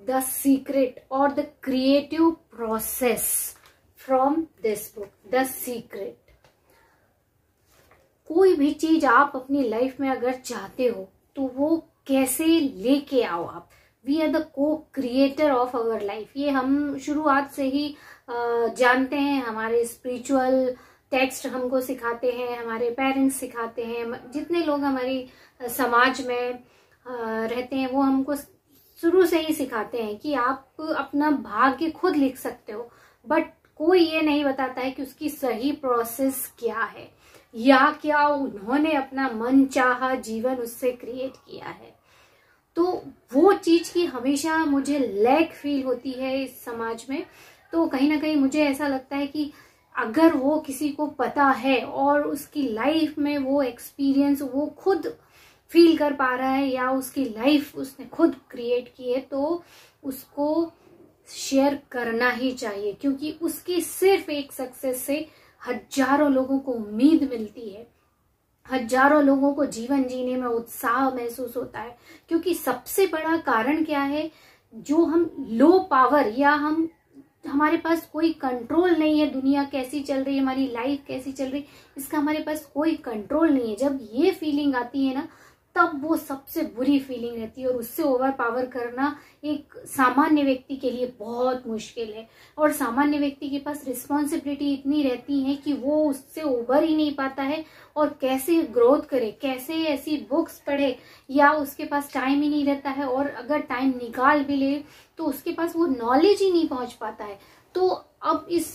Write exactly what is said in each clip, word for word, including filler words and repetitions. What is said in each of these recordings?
The secret और the creative process from this book, the secret. कोई भी चीज आप अपनी लाइफ में अगर चाहते हो तो वो कैसे लेके आओ आप। We are the co creator of our life. ये हम शुरुआत से ही जानते हैं, हमारे स्पिरिचुअल टेक्स्ट हमको सिखाते हैं, हमारे पेरेंट्स सिखाते हैं, जितने लोग हमारी समाज में रहते हैं वो हमको शुरू से ही सिखाते हैं कि आप अपना भाग्य खुद लिख सकते हो, बट कोई ये नहीं बताता है कि उसकी सही प्रोसेस क्या है या क्या उन्होंने अपना मन चाहा जीवन उससे क्रिएट किया है। तो वो चीज की हमेशा मुझे लैक फील होती है इस समाज में। तो कहीं ना कहीं मुझे ऐसा लगता है कि अगर वो किसी को पता है और उसकी लाइफ में वो एक्सपीरियंस वो खुद फील कर पा रहा है या उसकी लाइफ उसने खुद क्रिएट की है, तो उसको शेयर करना ही चाहिए, क्योंकि उसकी सिर्फ एक सक्सेस से हजारों लोगों को उम्मीद मिलती है, हजारों लोगों को जीवन जीने में उत्साह महसूस होता है। क्योंकि सबसे बड़ा कारण क्या है, जो हम लो पावर या हम हमारे पास कोई कंट्रोल नहीं है, दुनिया कैसी चल रही है, हमारी लाइफ कैसी चल रही है, इसका हमारे पास कोई कंट्रोल नहीं है। जब ये फीलिंग आती है ना, तब वो सबसे बुरी फीलिंग रहती है और उससे ओवर पावर करना एक सामान्य व्यक्ति के लिए बहुत मुश्किल है। और सामान्य व्यक्ति के पास रिस्पॉन्सिबिलिटी इतनी रहती है कि वो उससे उबर ही नहीं पाता है, और कैसे ग्रोथ करे, कैसे ऐसी बुक्स पढ़े, या उसके पास टाइम ही नहीं रहता है, और अगर टाइम निकाल भी ले तो उसके पास वो नॉलेज ही नहीं पहुंच पाता है। तो अब इस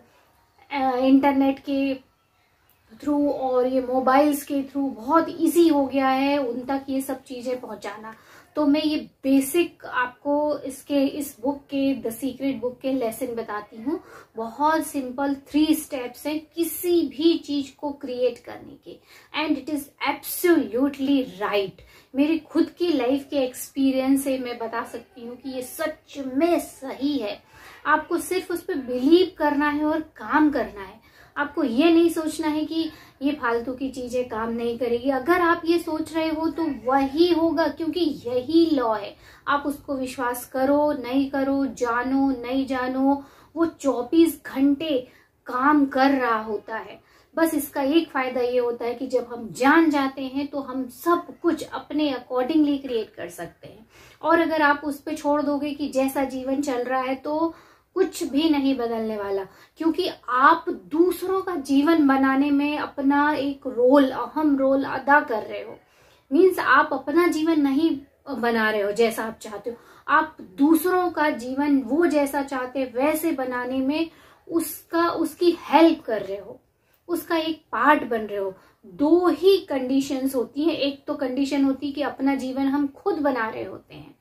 इंटरनेट के थ्रू और ये मोबाइल्स के थ्रू बहुत इजी हो गया है उन तक ये सब चीजें पहुंचाना। तो मैं ये बेसिक आपको इसके इस बुक के द सीक्रेट बुक के लेसन बताती हूँ। बहुत सिंपल थ्री स्टेप्स हैं किसी भी चीज को क्रिएट करने के, and it is absolutely right. मेरी खुद की लाइफ के एक्सपीरियंस से मैं बता सकती हूँ कि ये सच में सही है। आपको सिर्फ उस पर बिलीव करना है और काम करना है। आपको ये नहीं सोचना है कि ये फालतू की चीजें काम नहीं करेगी। अगर आप ये सोच रहे हो तो वही होगा, क्योंकि यही लॉ है। आप उसको विश्वास करो नहीं करो, जानो नहीं जानो, वो चौबीस घंटे काम कर रहा होता है। बस इसका एक फायदा ये होता है कि जब हम जान जाते हैं तो हम सब कुछ अपने अकॉर्डिंगली क्रिएट कर सकते हैं। और अगर आप उस पर छोड़ दोगे कि जैसा जीवन चल रहा है, तो कुछ भी नहीं बदलने वाला, क्योंकि आप दूसरों का जीवन बनाने में अपना एक रोल, अहम रोल अदा कर रहे हो। मीन्स आप अपना जीवन नहीं बना रहे हो जैसा आप चाहते हो, आप दूसरों का जीवन वो जैसा चाहते वैसे बनाने में उसका उसकी हेल्प कर रहे हो, उसका एक पार्ट बन रहे हो। दो ही कंडीशंस होती हैं। एक तो कंडीशन होती है कि अपना जीवन हम खुद बना रहे होते हैं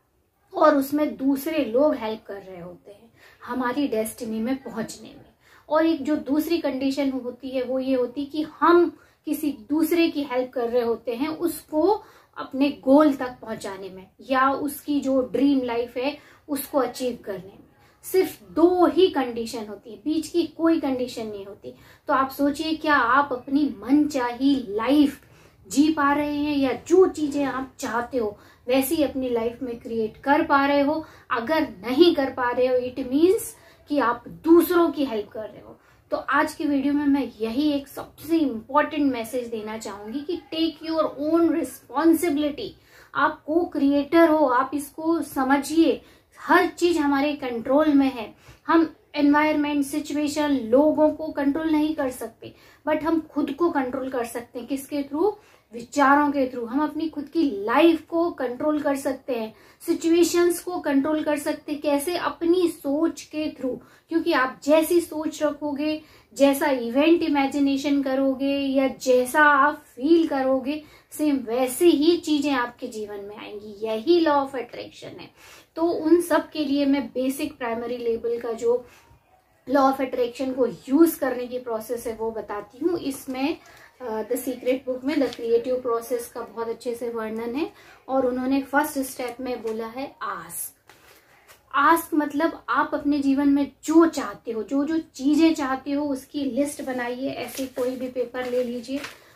और उसमें दूसरे लोग हेल्प कर रहे होते हैं हमारी डेस्टिनी में पहुंचने में। और एक जो दूसरी कंडीशन होती है वो ये होती है कि हम किसी दूसरे की हेल्प कर रहे होते हैं उसको अपने गोल तक पहुंचाने में, या उसकी जो ड्रीम लाइफ है उसको अचीव करने में। सिर्फ दो ही कंडीशन होती है, बीच की कोई कंडीशन नहीं होती। तो आप सोचिए, क्या आप अपनी मनचाही लाइफ जी पा रहे हैं, या जो चीजें आप चाहते हो वैसी अपनी लाइफ में क्रिएट कर पा रहे हो? अगर नहीं कर पा रहे हो, इट मीन्स कि आप दूसरों की हेल्प कर रहे हो। तो आज की वीडियो में मैं यही एक सबसे इम्पोर्टेंट मैसेज देना चाहूंगी कि टेक योर ओन रिस्पॉन्सिबिलिटी। आप को क्रिएटर हो, आप इसको समझिए। हर चीज हमारे कंट्रोल में है। हम एनवायरमेंट, सिचुएशन, लोगों को कंट्रोल नहीं कर सकते, बट हम खुद को कंट्रोल कर सकते हैं। किसके थ्रू? विचारों के थ्रू। हम अपनी खुद की लाइफ को कंट्रोल कर सकते हैं, सिचुएशंस को कंट्रोल कर सकते हैं। कैसे? अपनी सोच के थ्रू। क्योंकि आप जैसी सोच रखोगे, जैसा इवेंट इमेजिनेशन करोगे, या जैसा आप फील करोगे, सेम वैसे ही चीजें आपके जीवन में आएंगी। यही लॉ ऑफ अट्रैक्शन है। तो उन सब के लिए मैं बेसिक प्राइमरी लेवल का जो लॉ ऑफ अट्रैक्शन को यूज करने की प्रोसेस है वो बताती हूँ। इसमें द सीक्रेट बुक में द क्रिएटिव प्रोसेस का बहुत अच्छे से वर्णन है। और उन्होंने फर्स्ट स्टेप में बोला है आस्क। आस्क मतलब आप अपने जीवन में जो चाहते हो, जो जो चीजें चाहते हो उसकी लिस्ट बनाइए। ऐसे कोई भी पेपर ले लीजिए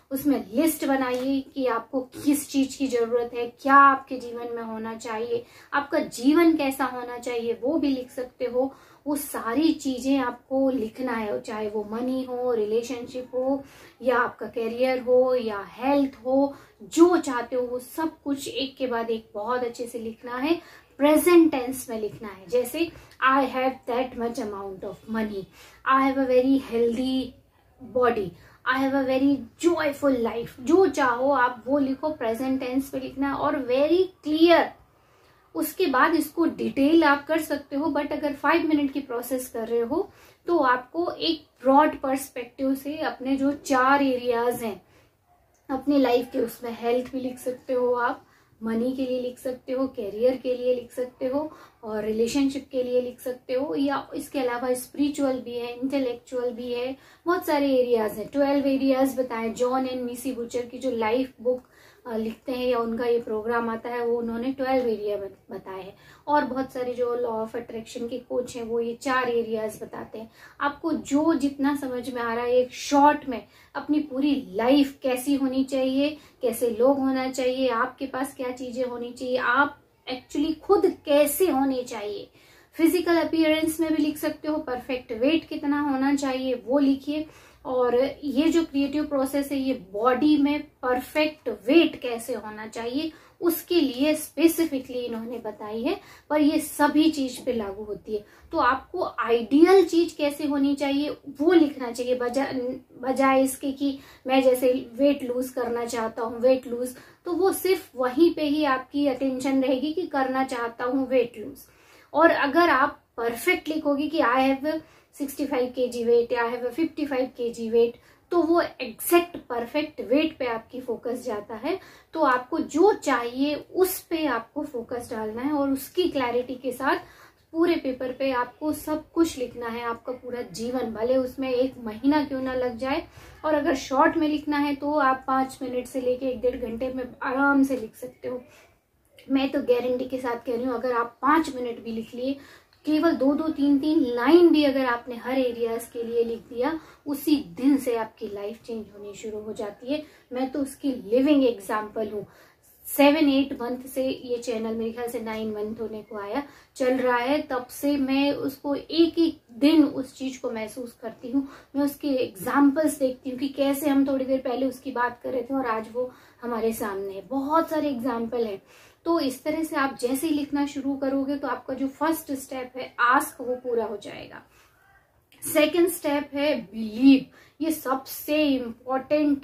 उसमें लिस्ट बनाइए कि आपको किस चीज की जरूरत है, क्या आपके जीवन में होना चाहिए, आपका जीवन कैसा होना चाहिए वो भी लिख सकते हो। वो सारी चीजें आपको लिखना है, चाहे वो मनी हो, रिलेशनशिप हो, या आपका करियर हो, या हेल्थ हो, जो चाहते हो वो सब कुछ एक के बाद एक बहुत अच्छे से लिखना है। प्रेजेंट टेंस में लिखना है, जैसे I have that much amount of money, I have a very healthy body, I have a very joyful life. जो चाहो आप वो लिखो, प्रेजेंट टेंस में लिखना है और वेरी क्लियर। उसके बाद इसको डिटेल आप कर सकते हो, बट अगर फाइव मिनट की प्रोसेस कर रहे हो तो आपको एक ब्रॉड पर्सपेक्टिव से अपने जो चार एरियाज हैं अपनी लाइफ के, उसमें हेल्थ भी लिख सकते हो आप, मनी के लिए लिख सकते हो, कैरियर के लिए लिख सकते हो, और रिलेशनशिप के लिए लिख सकते हो, या इसके अलावा स्पिरिचुअल भी है, इंटेलेक्चुअल भी है, बहुत सारे एरियाज हैं। ट्वेल्व एरियाज बताएं। जॉन एंड मिसी बुचर की जो लाइफ बुक लिखते हैं या उनका ये प्रोग्राम आता है, वो उन्होंने ट्वेल्व एरिया बताए हैं। और बहुत सारे जो लॉ ऑफ अट्रैक्शन के कोच हैं वो ये चार एरियाज बताते हैं। आपको जो जितना समझ में आ रहा है, एक शॉर्ट में अपनी पूरी लाइफ कैसी होनी चाहिए, कैसे लोग होना चाहिए, आपके पास क्या चीजें होनी चाहिए, आप एक्चुअली खुद कैसे होने चाहिए। फिजिकल अपीयरेंस में भी लिख सकते हो, परफेक्ट वेट कितना होना चाहिए वो लिखिए। और ये जो क्रिएटिव प्रोसेस है, ये बॉडी में परफेक्ट वेट कैसे होना चाहिए उसके लिए स्पेसिफिकली इन्होंने बताई है, पर ये सभी चीज पे लागू होती है। तो आपको आइडियल चीज कैसे होनी चाहिए वो लिखना चाहिए, बजाय बजाय इसके कि मैं जैसे वेट लूज करना चाहता हूँ, वेट लूज, तो वो सिर्फ वहीं पे ही आपकी अटेंशन रहेगी कि करना चाहता हूँ वेट लूज। और अगर आप परफेक्ट लिखोगे कि I have sixty five KG weight या I have fifty five KG weight, तो वो एग्जैक्ट परफेक्ट वेट पे आपकी फोकस जाता है। तो आपको जो चाहिए उस पे आपको फोकस डालना है और उसकी क्लैरिटी के साथ पूरे पेपर पे आपको सब कुछ लिखना है, आपका पूरा जीवन, भले उसमें एक महीना क्यों ना लग जाए। और अगर शॉर्ट में लिखना है तो आप पांच मिनट से लेके एक डेढ़ घंटे में आराम से लिख सकते हो। मैं तो गारंटी के साथ कह रही हूँ, अगर आप पांच मिनट भी लिख लिए, केवल दो दो तीन तीन लाइन भी अगर आपने हर एरियाज के लिए लिख दिया, उसी दिन से आपकी लाइफ चेंज होनी शुरू हो जाती है। मैं तो उसकी लिविंग एग्जाम्पल हूँ। सेवन एट मंथ से ये चैनल, मेरे ख्याल से नाइन मंथ होने को आया चल रहा है, तब से मैं उसको एक एक दिन उस चीज को महसूस करती हूँ। मैं उसके एग्जाम्पल्स देखती हूँ कि कैसे हम थोड़ी देर पहले उसकी बात कर रहे थे और आज वो हमारे सामने है। बहुत सारे एग्जाम्पल है। तो इस तरह से आप जैसे ही लिखना शुरू करोगे तो आपका जो फर्स्ट स्टेप है आस्क, वो पूरा हो जाएगा। सेकंड स्टेप है बिलीव। ये सबसे इम्पोर्टेंट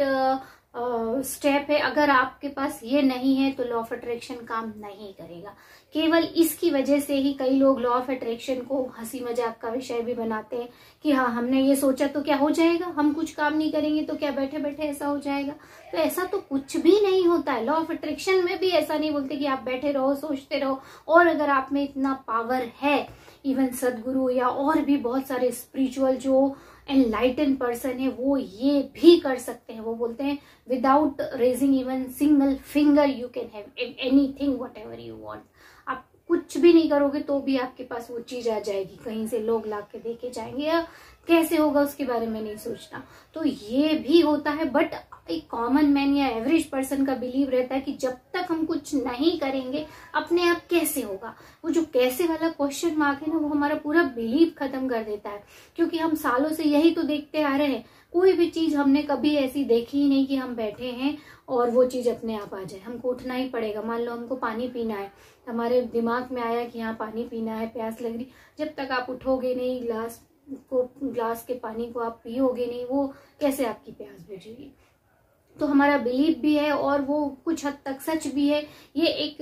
स्टेप है। अगर आपके पास ये नहीं है तो लॉ ऑफ अट्रैक्शन काम नहीं करेगा। केवल इसकी वजह से ही कई लोग लॉ ऑफ अट्रैक्शन को हंसी मजाक का विषय भी बनाते हैं कि हाँ हमने ये सोचा तो क्या हो जाएगा, हम कुछ काम नहीं करेंगे तो क्या बैठे बैठे ऐसा हो जाएगा। तो ऐसा तो कुछ भी नहीं होता है। लॉ ऑफ अट्रैक्शन में भी ऐसा नहीं बोलते कि आप बैठे रहो सोचते रहो। और अगर आप में इतना पावर है, इवन सदगुरु या और भी बहुत सारे स्पिरिचुअल जो एनलाइटन पर्सन है वो ये भी कर सकते हैं। वो बोलते हैं without raising even single finger you can have anything whatever you want. आप कुछ भी नहीं करोगे तो भी आपके पास वो चीज आ जाएगी, कहीं से लोग ला के देके जाएंगे, या कैसे होगा उसके बारे में नहीं सोचना। तो ये भी होता है, बट एक कॉमन मैन या एवरेज पर्सन का बिलीव रहता है कि जब तक हम कुछ नहीं करेंगे अपने आप कैसे होगा। वो जो कैसे वाला क्वेश्चन मार्क है ना, वो हमारा पूरा बिलीव खत्म कर देता है। क्योंकि हम सालों से यही तो देखते आ रहे हैं, कोई भी चीज हमने कभी ऐसी देखी ही नहीं कि हम बैठे हैं और वो चीज अपने आप आ जाए। हमको उठना ही पड़ेगा। मान लो हमको पानी पीना है, हमारे दिमाग में आया कि हाँ पानी पीना है, प्यास लग रही, जब तक आप उठोगे नहीं, ग्लास को ग्लास के पानी को आप पियोगे नहीं, वो कैसे आपकी प्यास बुझेगी। तो हमारा बिलीव भी है और वो कुछ हद तक सच भी है। ये एक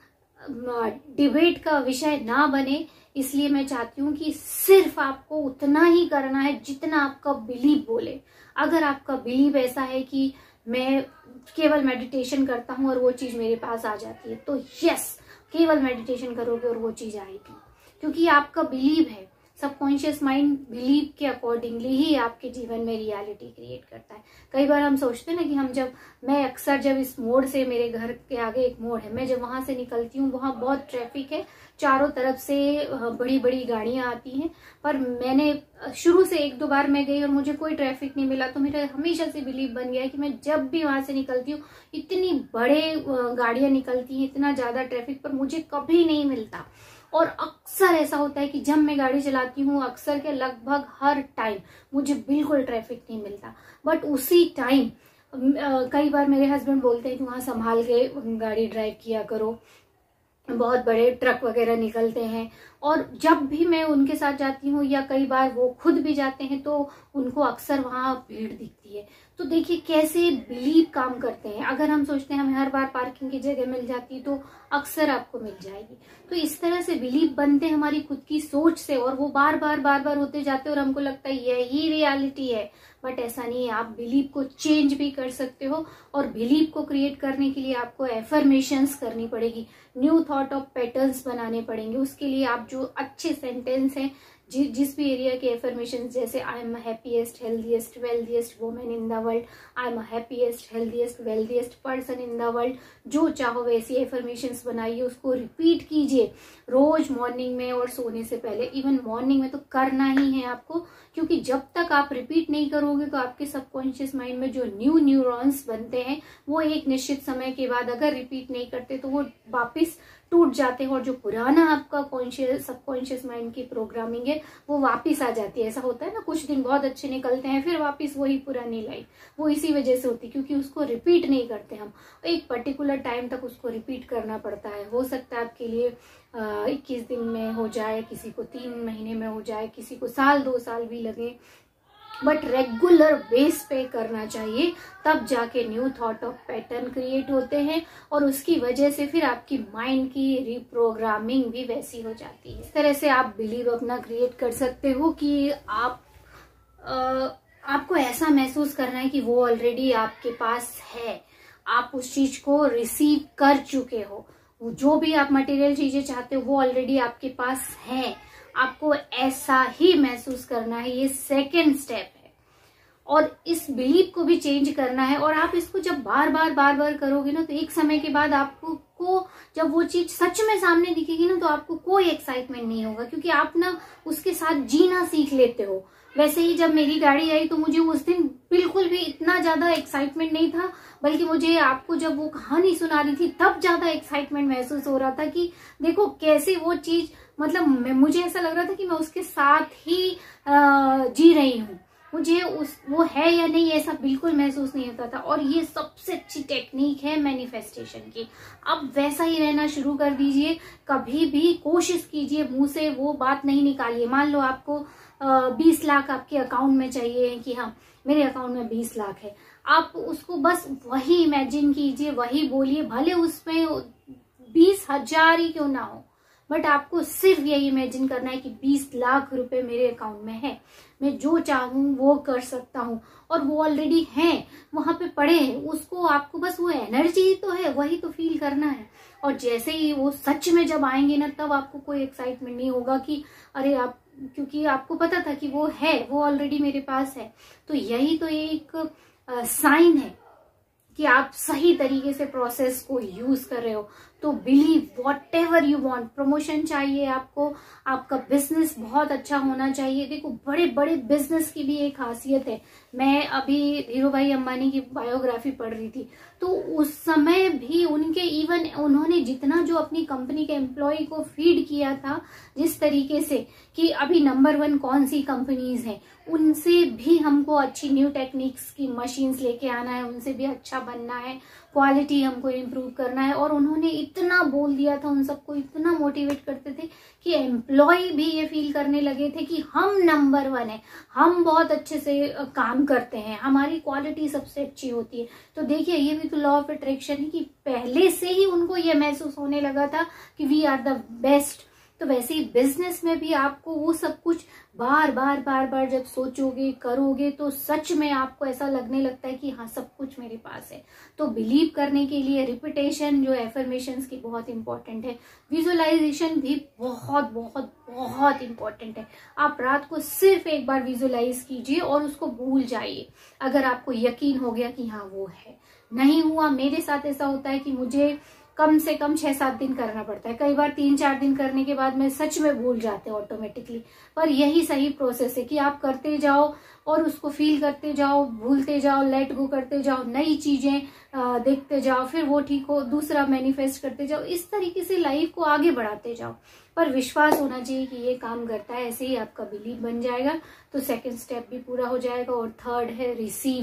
डिबेट का विषय ना बने, इसलिए मैं चाहती हूँ कि सिर्फ आपको उतना ही करना है जितना आपका बिलीव बोले। अगर आपका बिलीव ऐसा है कि मैं केवल मेडिटेशन करता हूँ और वो चीज मेरे पास आ जाती है, तो यस, केवल मेडिटेशन करोगे और वो चीज आएगी, क्योंकि आपका बिलीव है। सबकॉन्शियस माइंड बिलीव के अकॉर्डिंगली ही आपके जीवन में रियलिटी क्रिएट करता है। कई बार हम सोचते हैं ना कि हम जब, मैं अक्सर जब इस मोड़ से, मेरे घर के आगे एक मोड़ है, मैं जब वहां से निकलती हूँ, वहां बहुत ट्रैफिक है, चारों तरफ से बड़ी बड़ी गाड़ियां आती हैं, पर मैंने शुरू से एक दो बार मैं गई और मुझे कोई ट्रैफिक नहीं मिला, तो मेरा हमेशा से बिलीव बन गया है कि मैं जब भी वहां से निकलती हूँ, इतनी बड़े गाड़ियां निकलती हैं, इतना ज्यादा ट्रैफिक, पर मुझे कभी नहीं मिलता। और अक्सर ऐसा होता है कि जब मैं गाड़ी चलाती हूँ, अक्सर के लगभग हर टाइम मुझे बिल्कुल ट्रैफिक नहीं मिलता। बट उसी टाइम कई बार मेरे हस्बैंड बोलते हैं कि वहां संभाल के गाड़ी ड्राइव किया करो, बहुत बड़े ट्रक वगैरह निकलते हैं। और जब भी मैं उनके साथ जाती हूँ या कई बार वो खुद भी जाते हैं, तो उनको अक्सर वहां भीड़ दिखती है। तो देखिए कैसे बिलीव काम करते हैं। अगर हम सोचते हैं हमें हर बार पार्किंग की जगह मिल जाती, तो अक्सर आपको मिल जाएगी। तो इस तरह से बिलीव बनते हैं हमारी खुद की सोच से, और वो बार बार बार बार होते जाते हैं और हमको लगता है यही रियलिटी है। बट ऐसा नहीं है, आप बिलीव को चेंज भी कर सकते हो। और बिलीव को क्रिएट करने के लिए आपको एफर्मेशंस करनी पड़ेगी, न्यू थॉट ऑफ पैटर्न्स बनाने पड़ेंगे। उसके लिए आप जो अच्छे सेंटेंस हैं, जि, जिस भी एरिया के एफर्मेशन, जैसे I am happiest healthiest wealthiest women in the world, I am happiest healthiest wealthiest person in the world, जो चाहो वैसी एफर्मेशंस बनाइए, उसको रिपीट कीजिए रोज मॉर्निंग में और सोने से पहले। इवन मॉर्निंग में तो करना ही है आपको, क्योंकि जब तक आप रिपीट नहीं करोगे तो आपके सबकॉन्शियस माइंड में जो न्यू न्यूरॉन्स बनते हैं, वो एक निश्चित समय के बाद अगर रिपीट नहीं करते तो वो वापस टूट जाते हैं, और जो पुराना आपका कॉन्शियस सबकॉन्शियस माइंड की प्रोग्रामिंग है वो वापस आ जाती है। ऐसा होता है ना, कुछ दिन बहुत अच्छे निकलते हैं, फिर वापस वही पुरानी लाइफ, वो इसी वजह से होती है क्योंकि उसको रिपीट नहीं करते हम। एक पर्टिकुलर टाइम तक उसको रिपीट करना पड़ता है। हो सकता है आपके लिए इक्कीस दिन में हो जाए, किसी को तीन महीने में हो जाए, किसी को साल दो साल भी लगे, बट रेगुलर बेस पे करना चाहिए, तब जाके new thought of pattern create होते हैं, और उसकी वजह से फिर आपकी माइंड की रिप्रोग्रामिंग भी वैसी हो जाती है। इस तरह से आप बिलीव अपना क्रिएट कर सकते हो कि आप आ, आपको ऐसा महसूस करना है कि वो ऑलरेडी आपके पास है, आप उस चीज को रिसीव कर चुके हो। जो भी आप मटेरियल चीजें चाहते हो वो ऑलरेडी आपके पास है, आपको ऐसा ही महसूस करना है। ये सेकेंड स्टेप है, और इस बिलीव को भी चेंज करना है। और आप इसको जब बार बार बार बार करोगे ना, तो एक समय के बाद आपको को जब वो चीज सच में सामने दिखेगी ना, तो आपको कोई एक्साइटमेंट नहीं होगा, क्योंकि आप ना उसके साथ जीना सीख लेते हो। वैसे ही जब मेरी गाड़ी आई तो मुझे उस दिन बिल्कुल भी इतना ज्यादा एक्साइटमेंट नहीं था, बल्कि मुझे आपको जब वो कहानी सुना रही थी तब ज्यादा एक्साइटमेंट महसूस हो रहा था कि देखो कैसे वो चीज, मतलब मुझे ऐसा लग रहा था कि मैं उसके साथ ही आ, जी रही हूँ। मुझे उस वो है या नहीं ऐसा बिल्कुल महसूस नहीं होता था। और ये सबसे अच्छी टेक्निक है मैनिफेस्टेशन की। अब वैसा ही रहना शुरू कर दीजिए, कभी भी कोशिश कीजिए मुंह से वो बात नहीं निकालिए। मान लो आपको बीस लाख आपके अकाउंट में चाहिए कि हाँ मेरे अकाउंट में बीस लाख है, आप उसको बस वही इमेजिन कीजिए, वही बोलिए, भले उसमें बीस हजार ही क्यों ना हो, बट आपको सिर्फ यही इमेजिन करना है कि बीस लाख रुपए मेरे अकाउंट में है, मैं जो चाहूं वो कर सकता हूं, और वो ऑलरेडी हैं, वहां पे पड़े हैं। उसको आपको बस वो एनर्जी तो है, वही तो फील करना है। और जैसे ही वो सच में जब आएंगे ना, तब आपको कोई एक्साइटमेंट नहीं होगा कि अरे आप, क्योंकि आपको पता था कि वो है, वो ऑलरेडी मेरे पास है। तो यही तो एक साइन है कि आप सही तरीके से प्रोसेस को यूज कर रहे हो। तो believe whatever you want. Promotion चाहिए आपको, आपका बिजनेस बहुत अच्छा होना चाहिए। देखो बड़े बड़े बिजनेस की भी एक खासियत है। मैं अभी धीरू भाई अंबानी की बायोग्राफी पढ़ रही थी, तो उस समय भी उनके इवन उन्होंने जितना जो अपनी कंपनी के एम्प्लॉय को फीड किया था, जिस तरीके से कि अभी नंबर वन कौन सी कंपनीज हैं, उनसे भी हमको अच्छी न्यू टेक्निक्स की मशीन्स लेके आना है, उनसे भी अच्छा बनना है, क्वालिटी हमको इम्प्रूव करना है। और उन्होंने इतना बोल दिया था, उन सबको इतना मोटिवेट करते थे कि एम्प्लॉय भी ये फील करने लगे थे कि हम नंबर वन है, हम बहुत अच्छे से काम करते हैं, हमारी क्वालिटी सबसे अच्छी होती है। तो देखिए ये भी तो लॉ ऑफ अट्रैक्शन है कि पहले से ही उनको ये महसूस होने लगा था कि वी आर द बेस्ट। तो वैसे ही बिजनेस में भी आपको वो सब कुछ बार बार बार बार जब सोचोगे करोगे, तो सच में आपको ऐसा लगने लगता है कि हाँ सब कुछ मेरे पास है। तो बिलीव करने के लिए रिपीटेशन जो एफर्मेशंस की बहुत इंपॉर्टेंट है, विजुअलाइजेशन भी बहुत बहुत बहुत इंपॉर्टेंट है। आप रात को सिर्फ एक बार विजुअलाइज कीजिए और उसको भूल जाइए, अगर आपको यकीन हो गया कि हाँ वो है। नहीं हुआ, मेरे साथ ऐसा होता है कि मुझे कम से कम छह सात दिन करना पड़ता है। कई बार तीन चार दिन करने के बाद में सच में भूल जाते हैं ऑटोमेटिकली, पर यही सही प्रोसेस है कि आप करते जाओ और उसको फील करते जाओ, भूलते जाओ, लेट गो करते जाओ, नई चीजें देखते जाओ, फिर वो ठीक हो, दूसरा मैनिफेस्ट करते जाओ। इस तरीके से लाइफ को आगे बढ़ाते जाओ, पर विश्वास होना चाहिए कि ये काम करता है। ऐसे ही आपका बिलीव बन जाएगा तो सेकंड स्टेप भी पूरा हो जाएगा। और थर्ड है रिसीव।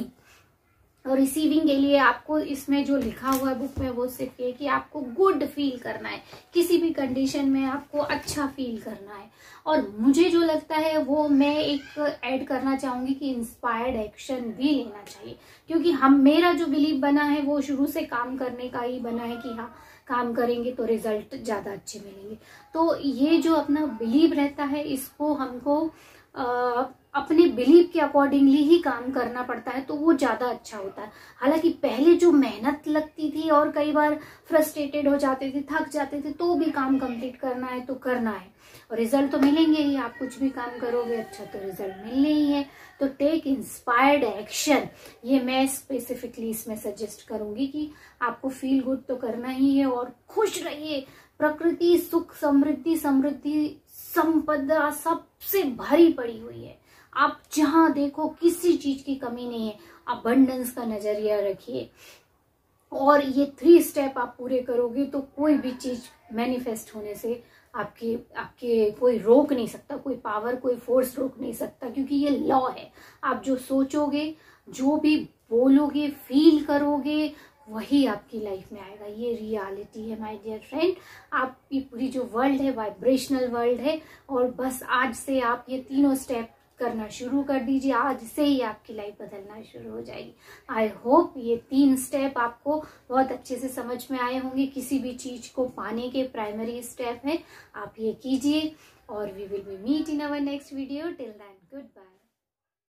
और रिसीविंग के लिए आपको इसमें जो लिखा हुआ है बुक में वो सिर्फ ये कि आपको गुड फील करना है, किसी भी कंडीशन में आपको अच्छा फील करना है। और मुझे जो लगता है वो मैं एक ऐड करना चाहूंगी कि इंस्पायर्ड एक्शन भी लेना चाहिए, क्योंकि हम मेरा जो बिलीव बना है वो शुरू से काम करने का ही बना है कि हाँ काम करेंगे तो रिजल्ट ज्यादा अच्छे मिलेंगे। तो ये जो अपना बिलीव रहता है इसको हमको आ, अपने बिलीव के अकॉर्डिंगली ही काम करना पड़ता है, तो वो ज्यादा अच्छा होता है। हालांकि पहले जो मेहनत लगती थी और कई बार फ्रस्ट्रेटेड हो जाते थे, थक जाते थे, तो भी काम कंप्लीट करना है तो करना है, और रिजल्ट तो मिलेंगे ही। आप कुछ भी काम करोगे अच्छा तो रिजल्ट मिलने ही है। तो टेक इंस्पायर्ड एक्शन, ये मैं स्पेसिफिकली इसमें सजेस्ट करूंगी कि आपको फील गुड तो करना ही है और खुश रहिए। प्रकृति सुख समृद्धि समृद्धि संपदा सबसे भरी पड़ी हुई है। आप जहां देखो किसी चीज की कमी नहीं है। अबंडेंस का नजरिया रखिए और ये थ्री स्टेप आप पूरे करोगे तो कोई भी चीज मैनिफेस्ट होने से आपके आपके कोई रोक नहीं सकता, कोई पावर कोई फोर्स रोक नहीं सकता, क्योंकि ये लॉ है। आप जो सोचोगे, जो भी बोलोगे, फील करोगे, वही आपकी लाइफ में आएगा। ये रियलिटी है माय डियर फ्रेंड। आपकी पूरी जो वर्ल्ड है वाइब्रेशनल वर्ल्ड है, और बस आज से आप ये तीनों स्टेप करना शुरू कर दीजिए। आज से ही आपकी लाइफ बदलना शुरू हो जाएगी। आई होप ये तीन स्टेप आपको बहुत अच्छे से समझ में आए होंगे। किसी भी चीज को पाने के प्राइमरी स्टेप है, आप ये कीजिए। और we will be meet in our next video. Till then good bye.